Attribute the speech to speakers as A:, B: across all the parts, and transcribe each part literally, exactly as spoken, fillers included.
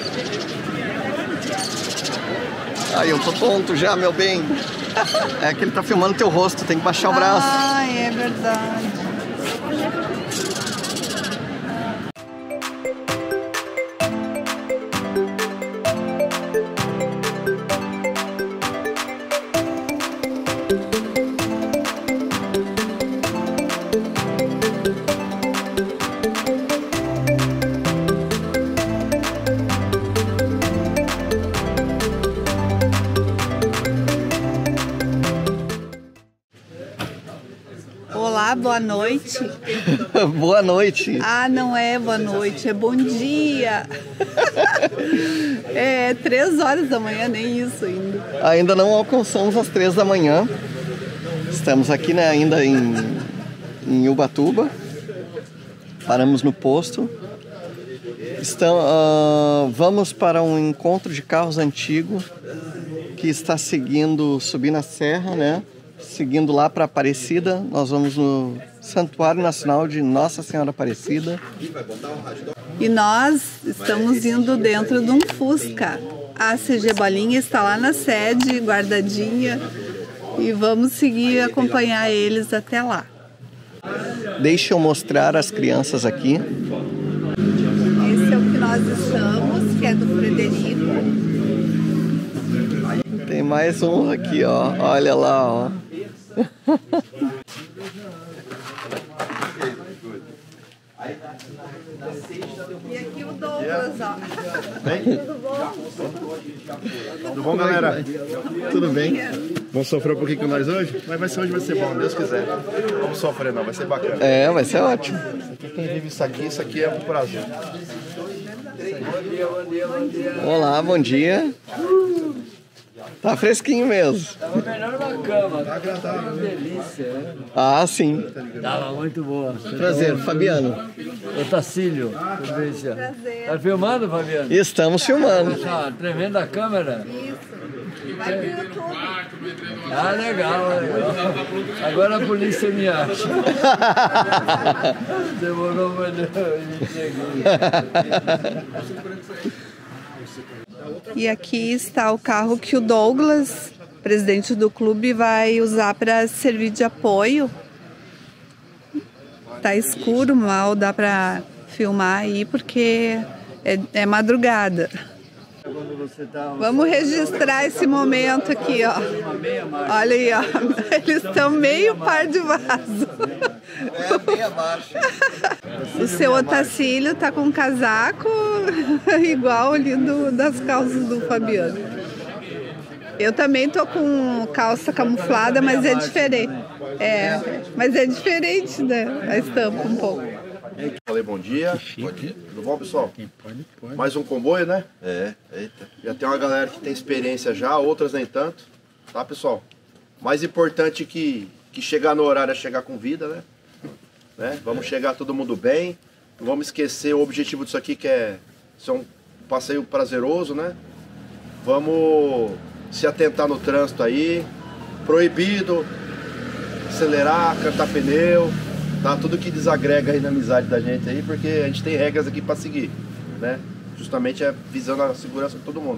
A: Ai, eu tô tonto já, meu bem. É que ele tá filmando teu rosto, tem que baixar o braço.
B: Ai, é verdade. Olá, boa noite.
A: Boa noite.
B: Ah, não é boa noite, é bom dia. É três horas da manhã, nem isso ainda.
A: Ainda não alcançamos as três da manhã. Estamos aqui, né, ainda em, em Ubatuba. Paramos no posto. Estão, uh, vamos para um encontro de carros antigos que está seguindo, subindo a serra, né? Seguindo lá para Aparecida. Nós vamos no Santuário Nacional de Nossa Senhora Aparecida.
B: E nós estamos indo dentro de um Fusca. A C G Bolinha está lá na sede, guardadinha. E vamos seguir acompanhar eles até lá.
A: Deixa eu mostrar as crianças aqui.
B: Esse é o que nós estamos, que é do Frederico.
A: Tem mais um aqui, ó. Olha lá, ó.
B: E aqui o Douglas, ó.
C: Bem?
B: Tudo bom?
C: Tudo bom, galera?
A: Tudo bem?
C: Vamos sofrer um pouquinho com nós hoje? Mas vai ser hoje, vai ser bom, Deus quiser. Não vamos sofrer não, vai ser bacana.
A: É, vai ser ótimo.
C: Quem vive isso aqui, isso aqui é um prazer.
A: Olá, bom dia. Tá fresquinho mesmo.
D: Tava melhor na cama.
C: Tá agradável,
D: Que delícia, né?
A: Ah, sim.
D: Tava muito boa.
A: Prazer, Fabiano.
D: Ô, Tacílio, tudo bem, senhor?
B: Prazer.
D: Tá filmando, Fabiano?
A: Estamos filmando.
D: Tá tremendo a câmera.
B: Isso. Vai pro YouTube.
D: Ah, legal, legal. Agora a polícia me acha. Demorou, mas me cheguei.
B: E aqui está o carro que o Douglas, presidente do clube, vai usar para servir de apoio. Tá escuro, mal dá para filmar aí porque é, é madrugada. Vamos registrar esse momento aqui, ó. Olha aí, ó. Eles estão meio par de vaso.
A: É, meia marcha.
B: O seu Otacílio tá com um casaco igual ali do, das calças do Fabiano. Eu também tô com calça camuflada, mas é diferente. É, mas é diferente, né? A estampa um pouco.
C: Falei bom dia. Bom dia. Tudo bom, pessoal? Mais um comboio, né?
E: É, eita.
C: Já tem uma galera que tem experiência já, outras nem tanto. Tá, pessoal? Mais importante que, que chegar no horário é chegar com vida, né? né? Vamos chegar todo mundo bem. Não vamos esquecer o objetivo disso aqui, que é ser um passeio prazeroso, né? Vamos se atentar no trânsito aí. Proibido acelerar, cantar pneu. Tá? Tudo que desagrega aí na amizade da gente aí, porque a gente tem regras aqui para seguir, né? Justamente é visando a segurança de todo mundo.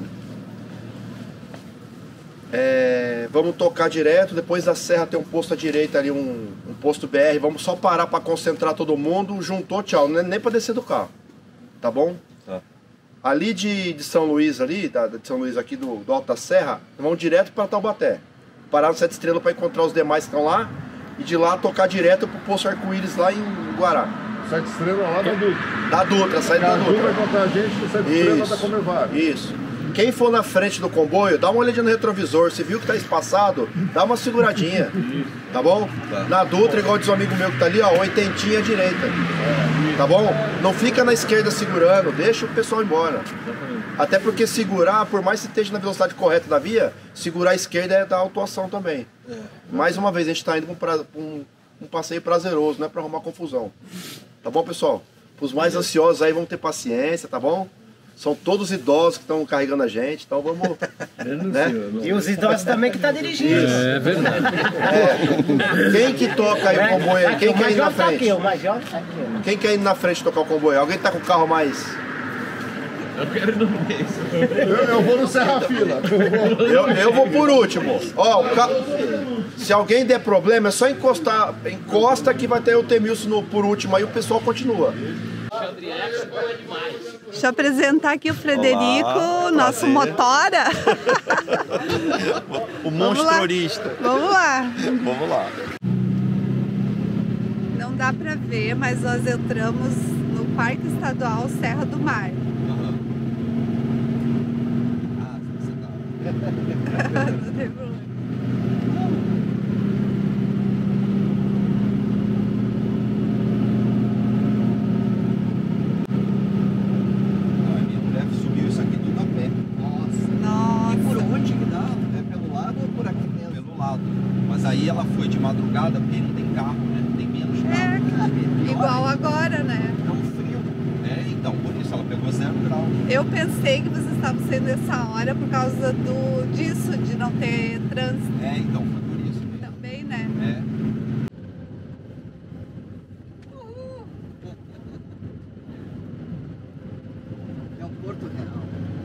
C: É, vamos tocar direto, depois da serra tem um posto à direita ali, um, um posto B R, vamos só parar para concentrar todo mundo, juntou, tchau, não é nem para descer do carro, tá bom?
E: Tá.
C: Ali de, de São Luís, ali, da, de São Luís aqui do, do Alto da Serra, vamos direto para Taubaté, parar no Sete Estrelas para encontrar os demais que estão lá, e de lá tocar direto pro posto Arco-Íris lá em Guará.
F: Sete Estrelas lá da Dutra.
C: Da Dutra, sai da Dutra.
F: vai encontrar a gente no Sete Estrelas da Comervaga.
C: Isso. Quem for na frente do comboio, dá uma olhadinha no retrovisor. Se viu que tá espaçado, dá uma seguradinha. Tá bom?
E: Tá.
C: Na Dutra, igual diz um amigo meu que tá ali, ó, oitentinha à direita. Tá bom? Não fica na esquerda segurando, deixa o pessoal embora. Até porque segurar, por mais que esteja na velocidade correta da via, segurar a esquerda é da autuação também. É. Mais uma vez, a gente está indo para um, um, um passeio prazeroso, não é para arrumar confusão. Tá bom, pessoal? Os mais ansiosos aí vão ter paciência, tá bom? São todos idosos que estão carregando a gente, então vamos... né?
G: E os idosos também que estão dirigindo.
D: É verdade.
C: É. Quem que toca aí o comboio? Aí? Quem quer ir na frente?
G: O Major tá aqui,
C: Quem quer ir na frente tocar o comboio? Alguém tá com o carro mais...
E: Eu quero ir no meio.
F: Eu, eu vou no Serra Fila.
C: Eu, eu vou por último. Ó, o ca... Se alguém der problema, é só encostar. Encosta que vai ter o Temilson no, por último, aí o pessoal continua.
B: Deixa eu apresentar aqui o Frederico,
A: Olá,
B: nosso
A: prazer.
B: motora.
A: O
B: Vamos lá.
A: monstrorista.
B: Vamos lá.
A: Vamos lá.
B: Não dá pra ver, mas nós entramos no Parque Estadual Serra do Mar. Não tem problema.
A: Minha mulher subiu isso aqui tudo a pé.
B: Nossa.
A: E por onde que dá? É pelo lado ou por aqui mesmo? Pelo lado. Mas aí ela foi de madrugada porque não tem carro, né? Tem menos carro.
B: É, igual agora, né?
A: É um frio. É, então por isso ela pegou zero grau.
B: Eu pensei que vocês estavam saindo essa hora por causa do, disso, de não ter trânsito.
A: É, então foi por isso mesmo.
B: Também, né?
A: É. É o Porto Real.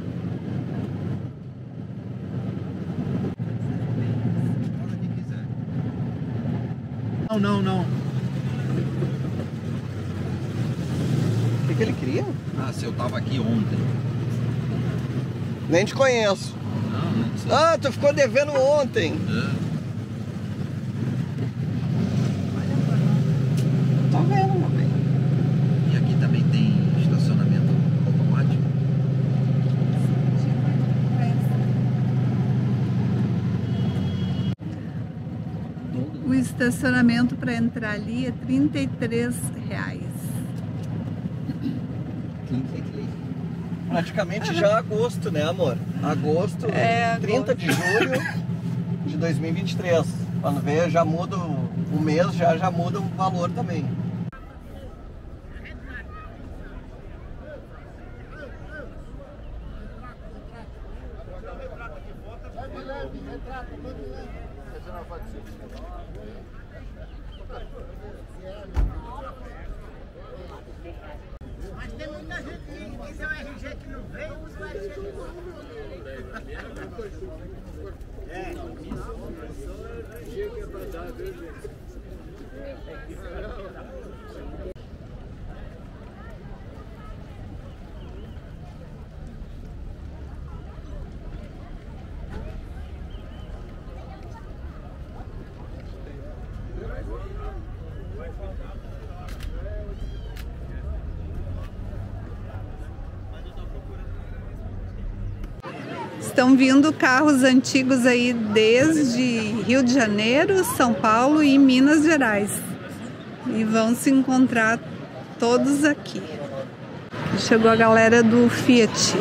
A: Fala quem quiser. Não, não, não. O que, que ele queria? Ah, se eu tava aqui ontem. Nem te conheço. Não, nem sei. Ah, tu ficou devendo ontem. É. Tá vendo, meu bem? E aqui também tem estacionamento automático.
B: O estacionamento para entrar ali é trinta e três reais.
A: Praticamente já agosto, né, amor? Agosto,
B: É,
A: trinta de julho de dois mil e vinte e três. Quando vê, já muda o, o mês, já, já muda o valor também.
G: Mas tem muita gente que quiser o R G que não veio, usa o R G do É.
B: Estão vindo carros antigos aí desde Rio de Janeiro, São Paulo e Minas Gerais. E vão se encontrar todos aqui. Chegou a galera do Fiat.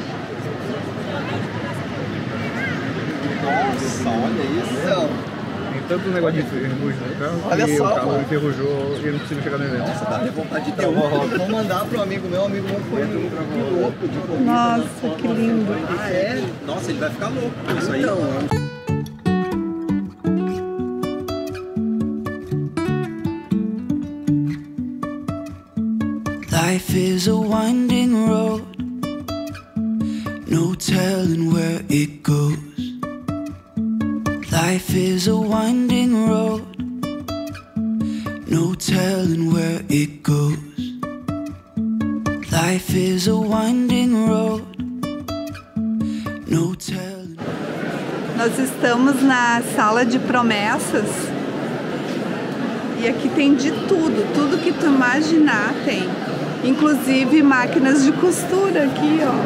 A: Nossa, olha isso!
F: Tem tanto negócio de ferrugem no carro
A: Olha
F: que
A: só,
F: o carro
A: mano.
F: enferrujou e ele não conseguiu chegar no evento.
A: Nossa, dá até vontade de ter um. Vou mandar pro amigo meu, amigo meu foi louco de comida.
B: Nossa, que lindo.
A: Ah, é? Nossa, ele vai ficar louco com isso aí. Então,
H: Life is a winding road, no telling where it goes. Life is a winding road, no telling where it goes. Life is a winding road, no telling.
B: Nós estamos na sala de promessas e aqui tem de tudo, tudo que tu imaginar tem. Inclusive máquinas de costura aqui, ó.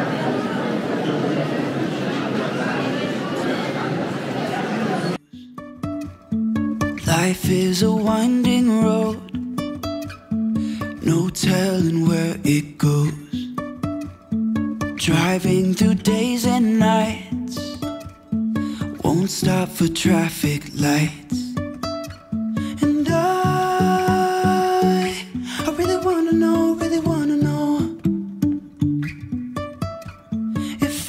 H: Life is a winding road, no telling where it goes. Driving through days and nights, won't stop for traffic lights. And I, I really wanna know, really wanna know if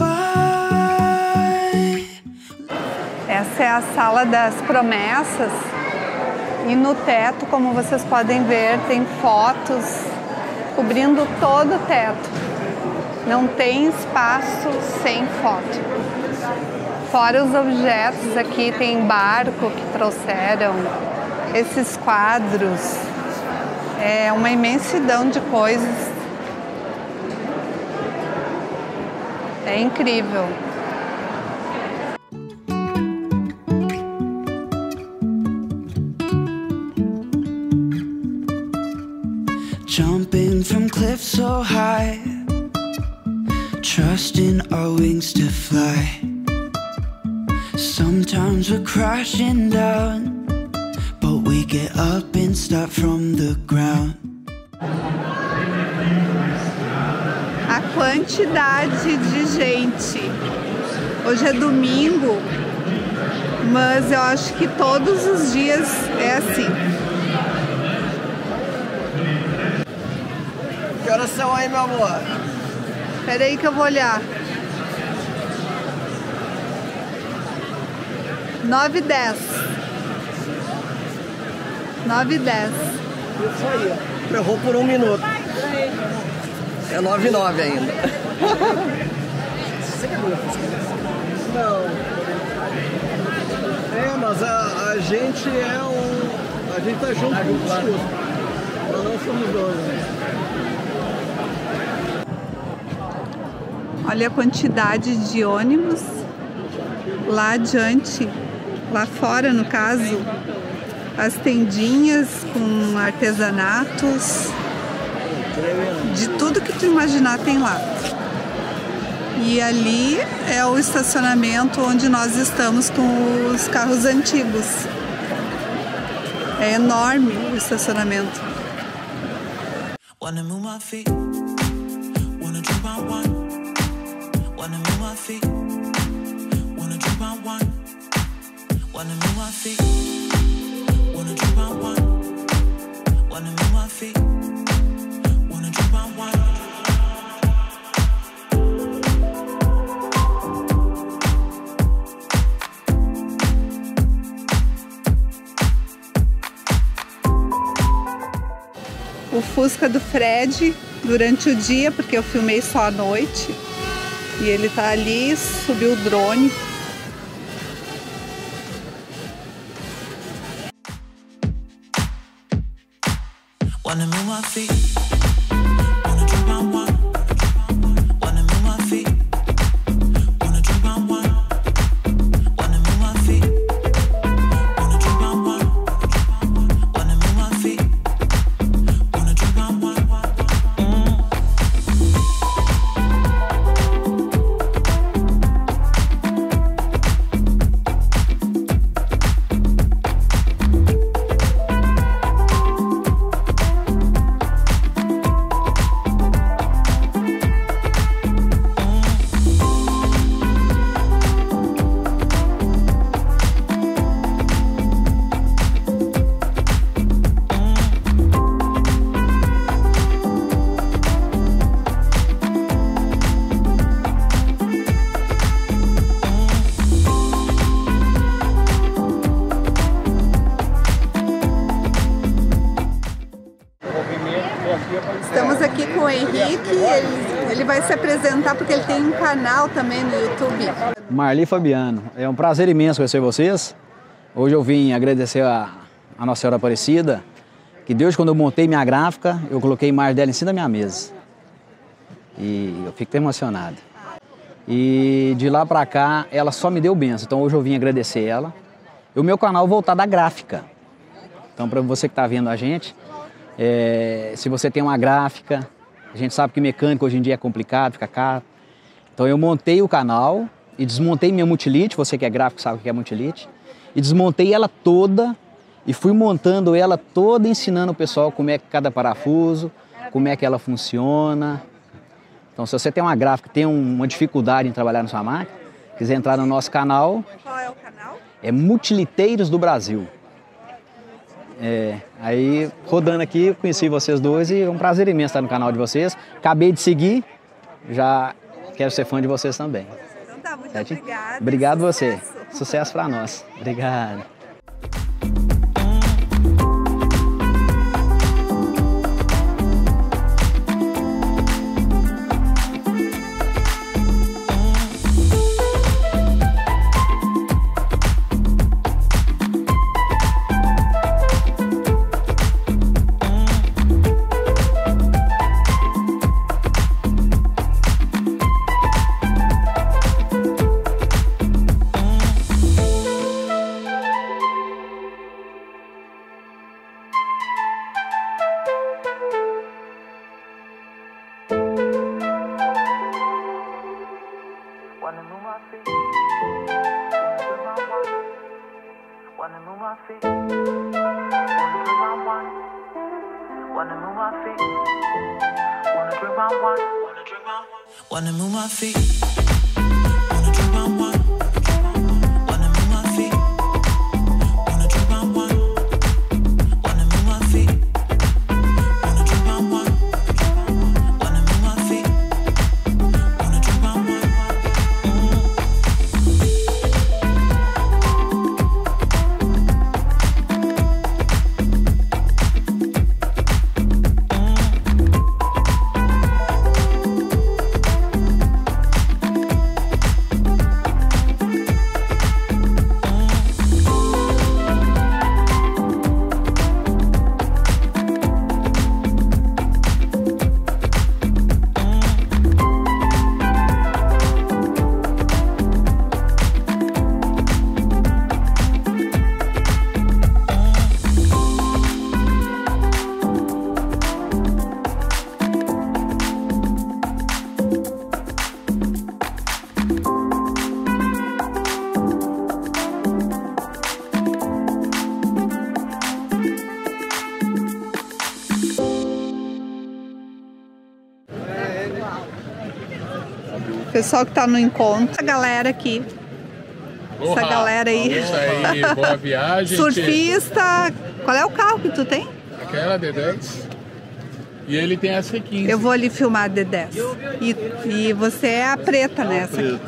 H: I.
B: Essa é a sala das promessas. E no teto, como vocês podem ver, tem fotos cobrindo todo o teto. Não tem espaço sem foto. Fora os objetos, aqui tem barco que trouxeram, esses quadros, é uma imensidão de coisas. É incrível.
H: Jumping from cliffs so high, trusting our wings to fly. Sometimes we're crashing down, but we get up and start from the ground.
B: A quantidade de gente. Hoje é domingo, mas eu acho que todos os dias é assim.
A: Que horas são aí, meu amor?
B: Espera aí que eu vou olhar. Nove e dez. Nove e dez.
A: Isso aí, ó. Errou por um minuto. É nove e nove ainda. Não. É, mas a, a gente é um... A gente tá junto com o discurso. Nós não somos dois, né?
B: Olha a quantidade de ônibus lá adiante, lá fora no caso, as tendinhas com artesanatos, de tudo que tu imaginar tem lá. E ali é o estacionamento onde nós estamos com os carros antigos. É enorme o estacionamento.
H: Wanna move my feet, wanna drink my wine. Wanna move my feet, wanna drink my wine. Wanna move my feet, wanna drink my wine. Wanna move my feet, wanna drink my wine.
B: O Fusca do Fred durante o dia, porque eu filmei só à noite. E ele tá ali, subiu o drone.
H: Wanna move my feet, wanna drink my wine. Wanna move my feet, wanna drink my wine. Wanna move my feet, wanna drink my wine. Wanna move my feet, wanna drink my wine.
B: Estamos aqui com o Henrique, ele, ele vai se apresentar porque ele tem um canal também no YouTube.
E: Marli Fabiano, é um prazer imenso conhecer vocês. Hoje eu vim agradecer a, a Nossa Senhora Aparecida, que Deus, quando eu montei minha gráfica, eu coloquei a imagem dela em cima da minha mesa. E eu fico até emocionado. E de lá pra cá, ela só me deu bênção, então hoje eu vim agradecer ela. E o meu canal voltado à gráfica. Então, para você que está vendo a gente, É, se você tem uma gráfica, a gente sabe que mecânico hoje em dia é complicado, fica caro. Então eu montei o canal e desmontei minha multilite, você que é gráfico sabe o que é multilite, e desmontei ela toda e fui montando ela toda, ensinando o pessoal como é que cada parafuso, como é que ela funciona. Então se você tem uma gráfica, tem uma dificuldade em trabalhar na sua máquina, quiser entrar no nosso canal.
B: Qual é o canal?
E: É Multiliteiros do Brasil. É, aí, rodando aqui, conheci vocês dois e é um prazer imenso estar no canal de vocês. Acabei de seguir, já quero ser fã de vocês também.
B: Então tá, muito
E: Certo?
B: obrigada.
E: Obrigado você.
B: Sucesso.
E: Sucesso para nós. Obrigado.
H: my feet. Wanna drink my wine. Wanna drink my wine. Wanna move my feet. Wanna drink my wine. Wanna move my feet. Wanna drink my wine. Wanna move my feet. Wanna drink my wine. Wanna move my feet. Wanna drink my wine.
B: Pessoal que tá no encontro, a galera aqui. Essa
I: Olá,
B: galera aí.
I: Isso aí, boa viagem.
B: Surfista. Qual é o carro que tu tem?
I: Aquela D dez. E ele tem a C quinze.
B: Eu vou ali filmar a D dez. E, e você é a preta nessa aqui.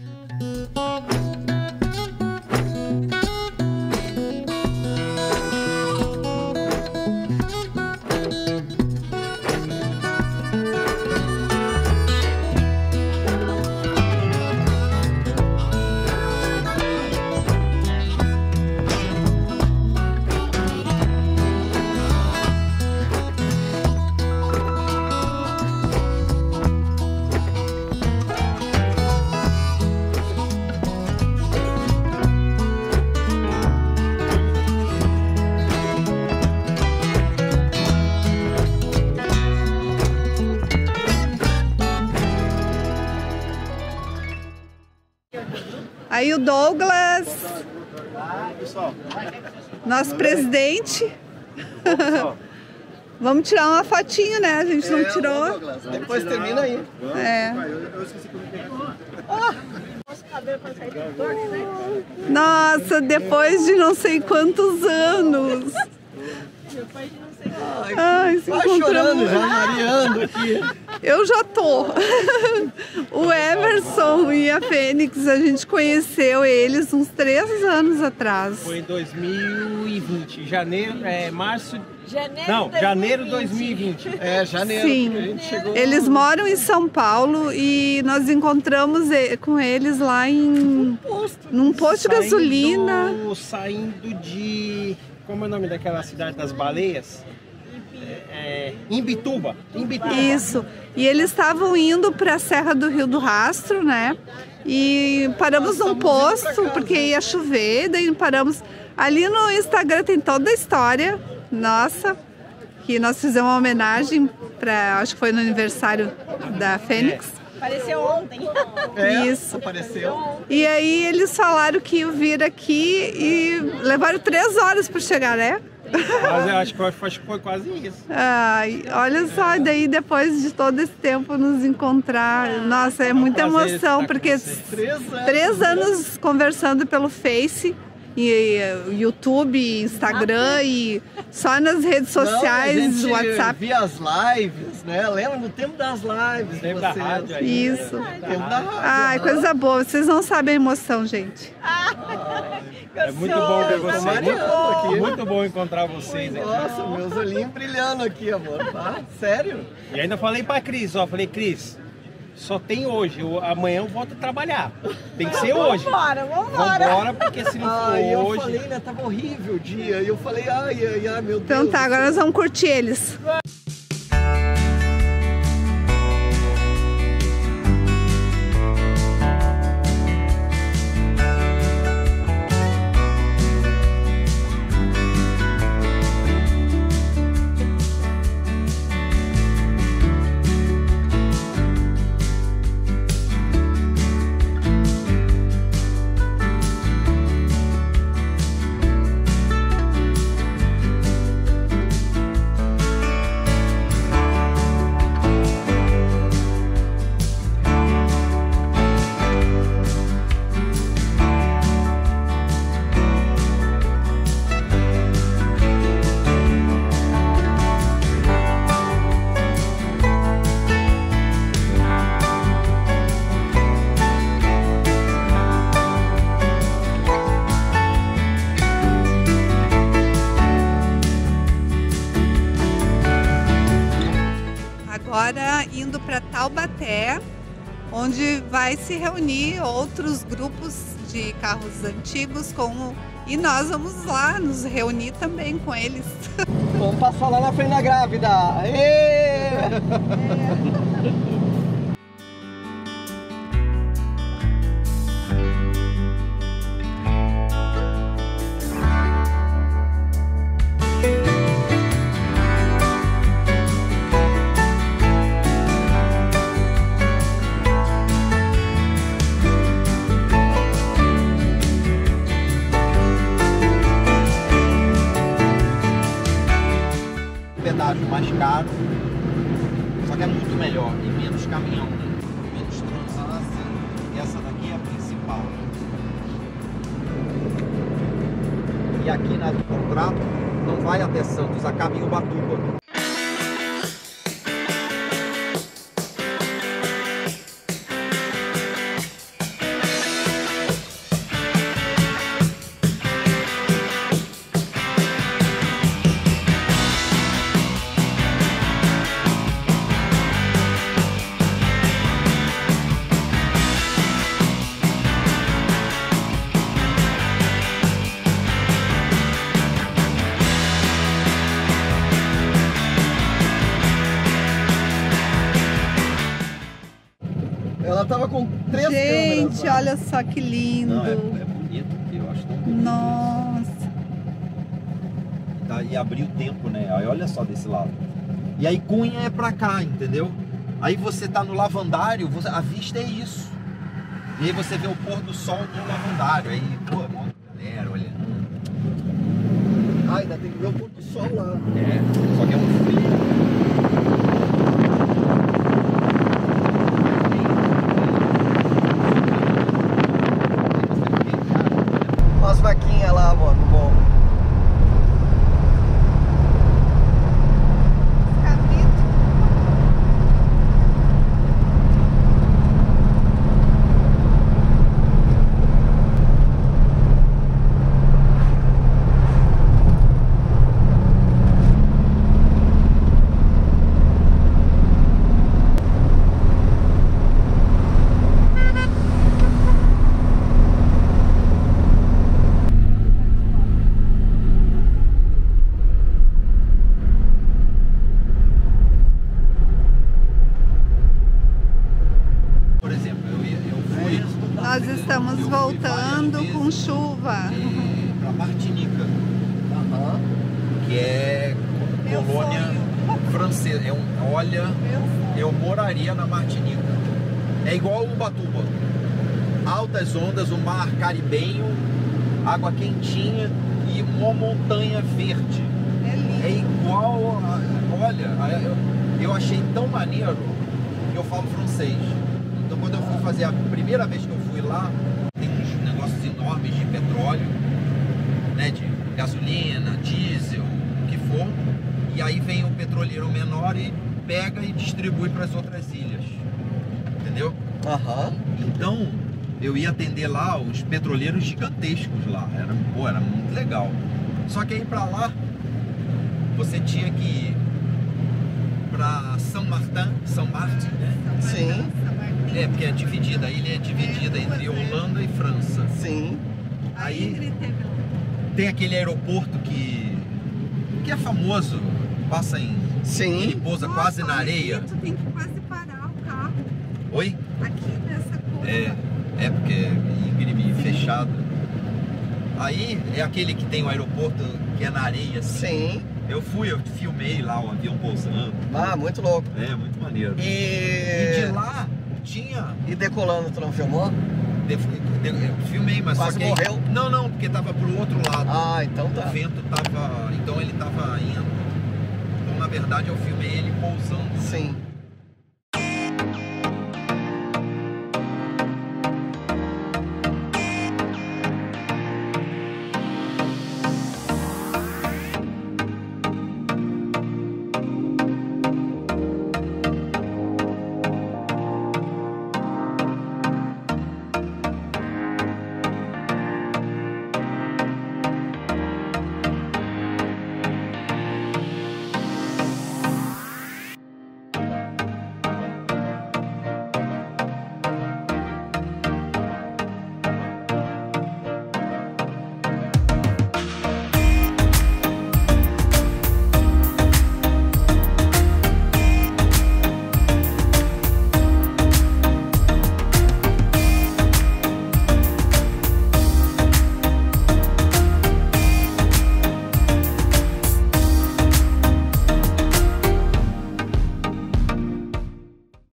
B: Aí o Douglas, nosso presidente. Vamos tirar uma fotinho, né? A gente não tirou.
A: Depois termina aí.
B: É. Nossa, depois de não sei quantos anos. Ai, se
A: Vai chorando já, mareando aqui.
B: Eu já tô. O Emerson e a Fênix, a gente conheceu eles uns três anos atrás.
J: Foi em dois mil e vinte, janeiro, é, março...
K: Janeiro
J: Não, janeiro de dois mil e vinte.
A: É, janeiro.
B: Sim,
A: A gente chegou...
B: eles moram em São Paulo e nós encontramos com eles lá em... num posto de gasolina.
J: Saindo de... Como é o nome daquela cidade das baleias? É, Imbituba. Imbituba.
B: Isso. E eles estavam indo para a Serra do Rio do Rastro, né? E paramos num posto porque ia chover, daí paramos. Ali no Instagram tem toda a história, nossa, que nós fizemos uma homenagem para, acho que foi no aniversário da Fênix.
K: Apareceu ontem.
A: É,
B: Isso.
A: apareceu.
B: E aí eles falaram que iam vir aqui e levaram três horas para chegar, né?
J: Mas eu acho que, acho que foi quase isso.
B: Ai, olha só, daí depois de todo esse tempo nos encontrar, nossa, é muita emoção, porque três anos conversando pelo Face, e YouTube, Instagram e só nas redes sociais,
A: Não, a gente
B: WhatsApp.
A: via as lives, né? Lembra no tempo das lives?
J: Tempo da rádio aí.
B: Isso.
A: Tempo da rádio.
B: Ai, coisa boa, vocês não sabem a emoção, gente.
J: É muito bom ver vocês.
A: Mariana
J: Muito, muito bom encontrar vocês aqui.
A: Nossa, meus olhinhos brilhando aqui, amor. Tá? Sério?
J: E ainda falei pra Cris, ó, falei, Cris, só tem hoje, eu, amanhã eu volto a trabalhar. Tem que ser hoje.
K: Vambora, vambora.
J: Vambora, porque se não for
A: Ai, eu
J: hoje...
A: falei, né? Tava horrível o dia. E eu falei, ai, ai, ai, meu Deus.
B: Então tá,
A: do
B: agora
A: céu.
B: nós vamos curtir eles. agora indo para Taubaté, onde vai se reunir outros grupos de carros antigos com... e nós vamos lá nos reunir também com eles.
A: Vamos passar lá na frente da grávida. Aê! É.
L: Pedágio mais caro, só que é muito melhor e menos caminhão, né? Menos transância. Essa daqui é a principal. E aqui na do contrato não vai até Santos, acaba em Ubatuba.
A: Ela tava com três
B: Gente,
A: câmeras.
B: olha só que lindo.
L: Não, é, é bonito, eu acho tão bonito.
B: Nossa.
L: Tá, e abrir o tempo, né? Aí olha só desse lado. E aí Cunha é pra cá, entendeu? Aí você tá no lavandário, você, a vista é isso. E aí você vê o pôr do sol no lavandário. Aí, pô, mó galera olhando.
A: Ah, ainda tem que ver o pôr do sol lá.
L: É, só que é um frio.
A: Umas vaquinhas lá, mano, bom.
B: Nós estamos voltando com chuva.
L: Para Martinica, que é colônia francesa. É um, olha, eu moraria na Martinica. É igual Ubatuba. Altas ondas, o mar caribenho, água quentinha e uma montanha verde. É igual, a, olha, eu, eu achei tão maneiro que eu falo francês. Então quando eu fui fazer a primeira vez que eu fui lá, tem uns negócios enormes de petróleo, né, de gasolina, diesel, o que for, e aí vem o petroleiro menor e pega e distribui para as outras ilhas, entendeu?
A: Aham.
L: Então eu ia atender lá os petroleiros gigantescos lá, era, pô, era muito legal. Só que aí para lá você tinha que ir para São Martin, São Martin, né?
A: Sim.
L: É, porque é dividida, a ilha é dividida entre Holanda e França.
A: Sim.
L: Aí tem aquele aeroporto que, que é famoso, passa em...
A: Sim.
L: Ele pousa
B: Nossa,
L: quase na areia.
B: Tu tem que quase parar o carro.
L: Oi?
B: Aqui nessa curva.
L: É, é porque é íngreme, fechado. Aí é aquele que tem o aeroporto que é na areia, assim.
A: Sim.
L: Eu fui, eu filmei lá o avião pousando.
A: Ah, muito louco.
L: É, muito maneiro.
A: E,
L: e de lá tinha...
A: E decolando, tu não filmou?
L: De, de, eu filmei, mas
A: quase
L: só que...
A: morreu?
L: Não, não, porque tava pro outro lado.
A: Ah, então tá.
L: O vento tava... Então ele tava indo. Então, na verdade, eu filmei ele pousando.